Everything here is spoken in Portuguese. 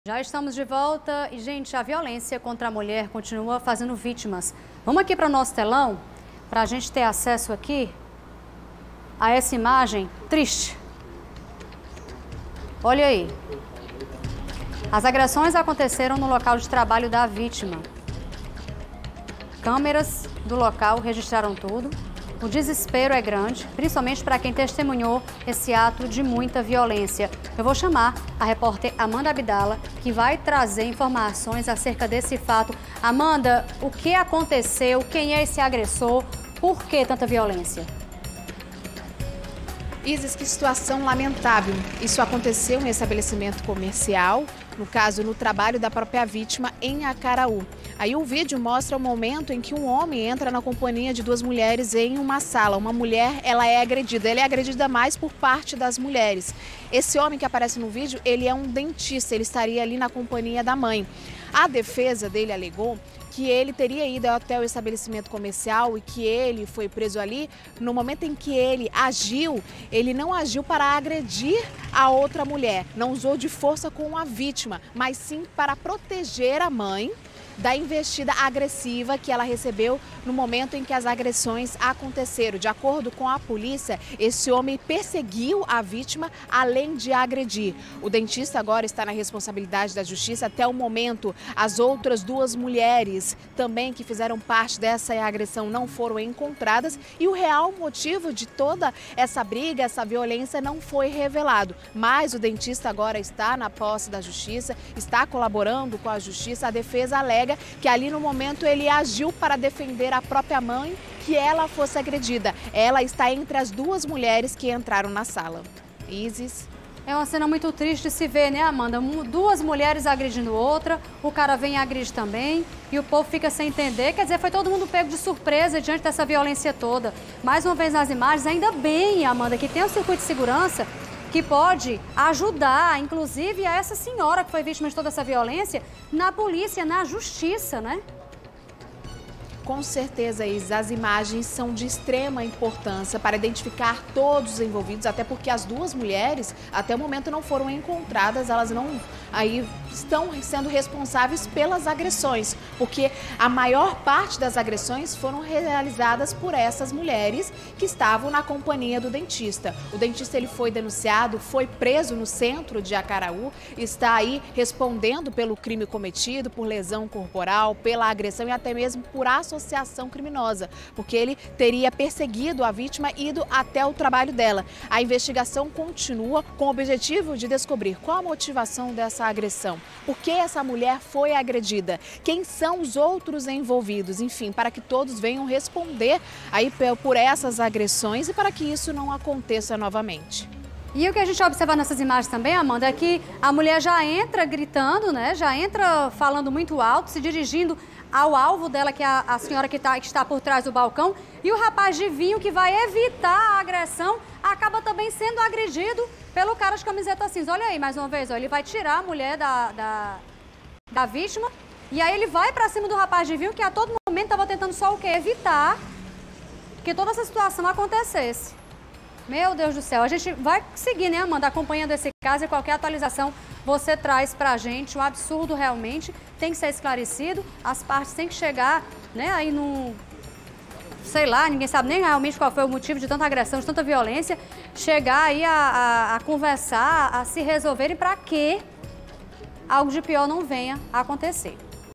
Já estamos de volta e, gente, a violência contra a mulher continua fazendo vítimas. Vamos aqui para o nosso telão, para a gente ter acesso aqui a essa imagem triste. Olha aí. As agressões aconteceram no local de trabalho da vítima. Câmeras do local registraram tudo. O desespero é grande, principalmente para quem testemunhou esse ato de muita violência. Eu vou chamar a repórter Amanda Abdala, que vai trazer informações acerca desse fato. Amanda, o que aconteceu? Quem é esse agressor? Por que tanta violência? Isis, que situação lamentável. Isso aconteceu em estabelecimento comercial, no caso, no trabalho da própria vítima em Acaraú. Aí o vídeo mostra o momento em que um homem entra na companhia de duas mulheres em uma sala. Uma mulher, ela é agredida mais por parte das mulheres. Esse homem que aparece no vídeo, ele é um dentista, ele estaria ali na companhia da mãe. A defesa dele alegou que ele teria ido até o estabelecimento comercial e que ele foi preso ali. No momento em que ele agiu, ele não agiu para agredir a outra mulher, não usou de força com a vítima, mas sim para proteger a mãe da investida agressiva que ela recebeu no momento em que as agressões aconteceram. De acordo com a polícia, esse homem perseguiu a vítima além de agredir. O dentista agora está na responsabilidade da justiça. Até o momento, as outras duas mulheres também que fizeram parte dessa agressão não foram encontradas e o real motivo de toda essa briga, essa violência não foi revelado. Mas o dentista agora está na posse da justiça, está colaborando com a justiça. A defesa alega que ali no momento ele agiu para defender a própria mãe, que ela fosse agredida. Ela está entre as duas mulheres que entraram na sala. Isis. É uma cena muito triste de se ver, né, Amanda? Duas mulheres agredindo outra, o cara vem e agride também e o povo fica sem entender. Quer dizer, foi todo mundo pego de surpresa diante dessa violência toda. Mais uma vez nas imagens, ainda bem, Amanda, que tem um circuito de segurança que pode ajudar, inclusive, a essa senhora que foi vítima de toda essa violência, na polícia, na justiça, né? Com certeza, Isa, as imagens são de extrema importância para identificar todos os envolvidos, até porque as duas mulheres, até o momento, não foram encontradas, elas não estão sendo responsáveis pelas agressões, porque a maior parte das agressões foram realizadas por essas mulheres que estavam na companhia do dentista. O dentista ele foi denunciado, foi preso no centro de Acaraú, está aí respondendo pelo crime cometido, por lesão corporal, pela agressão e até mesmo por associação criminosa, porque ele teria perseguido a vítima e ido até o trabalho dela. A investigação continua com o objetivo de descobrir qual a motivação dessa agressão, por que essa mulher foi agredida, quem são os outros envolvidos, enfim, para que todos venham responder aí por essas agressões e para que isso não aconteça novamente. E o que a gente observa nessas imagens também, Amanda, é que a mulher já entra gritando, né? Já entra falando muito alto, se dirigindo ao alvo dela, que é a senhora que está por trás do balcão. E o rapaz de vinho, que vai evitar a agressão, acaba também sendo agredido pelo cara de camiseta cinza. Olha aí, mais uma vez, ó, ele vai tirar a mulher da vítima. E aí ele vai pra cima do rapaz de vinho, que a todo momento estava tentando só o quê? Evitar que toda essa situação acontecesse. Meu Deus do céu, a gente vai seguir, né, Amanda, acompanhando esse caso e qualquer atualização você traz pra gente. Um absurdo realmente, tem que ser esclarecido, as partes têm que chegar, né, aí no... sei lá, ninguém sabe nem realmente qual foi o motivo de tanta agressão, de tanta violência, chegar aí a conversar, a se resolverem para que algo de pior não venha a acontecer.